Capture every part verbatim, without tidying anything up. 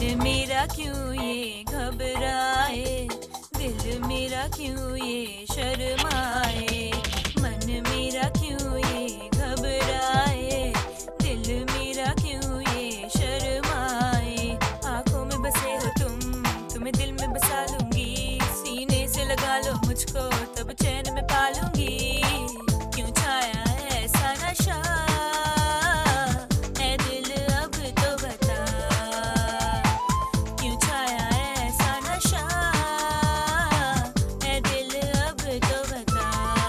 मेरा क्यों ये घबराए, दिल मेरा क्यों ये शर्माए। मन मेरा क्यों ये घबराए, दिल मेरा क्यों ये शर्माए। आंखों में बसे हो तुम, तुम्हें दिल में बसा लूंगी। सीने से लगा लो मुझको, तब चैन में पालूंगी। क्यों छाया है ऐसा नशा, ऐ दिल अब तो बता। क्यों छाया है ऐसा नशा, ऐ दिल अब तो बता।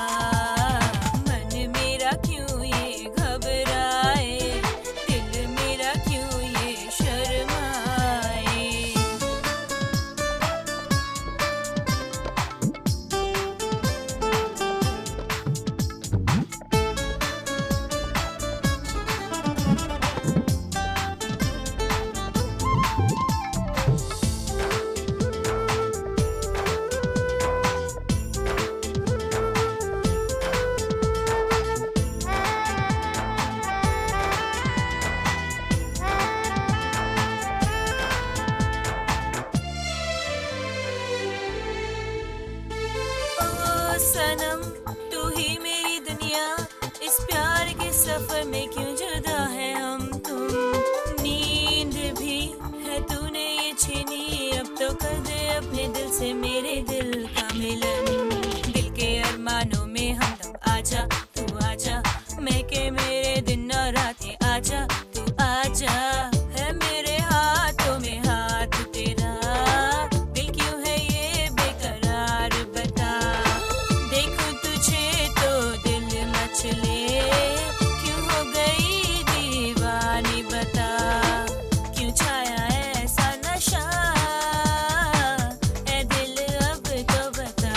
मन मेरा क्यों ये घबराए, दिल मेरा क्यों ये शर्माए। ओ सनम तू ही मेरी दुनिया, इस प्यार के सफर में क्यों जुदा है हम तुम। नींद भी है तूने ये छीनी, अब तो कर दे अपने दिल से मेरे दिल का मिलन। दिल के अरमानों में हमदम आजा, तू आजा, मैं के मेरे दिन और रातें आजा, तू आजा। है मेरे हाथों में हाथ तेरा, दिल क्यों है ये बेकरार बता। देखूं तुझे तो दिल मचले, क्यों हो गई दीवानी बता। क्यों छाया है ऐसा नशा, ऐ दिल अब तो बता।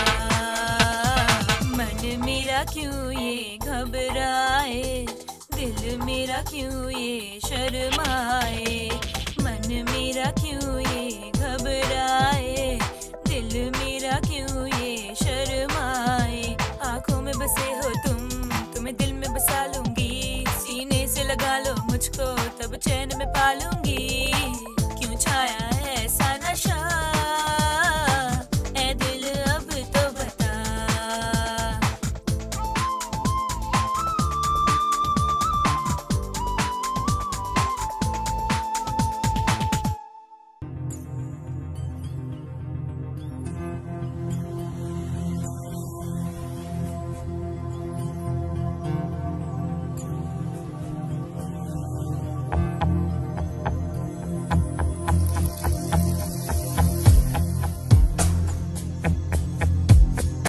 मन मेरा क्यों ये घबराए, दिल मेरा क्यों ये शर्माए। मन मेरा क्यों ये घबराए, दिल मेरा क्यों ये शर्माए। आंखों में बसे हो तुम, तुम्हें दिल में बसा लूंगी। सीने से लगा लो मुझको, तब चैन में पालूंगी।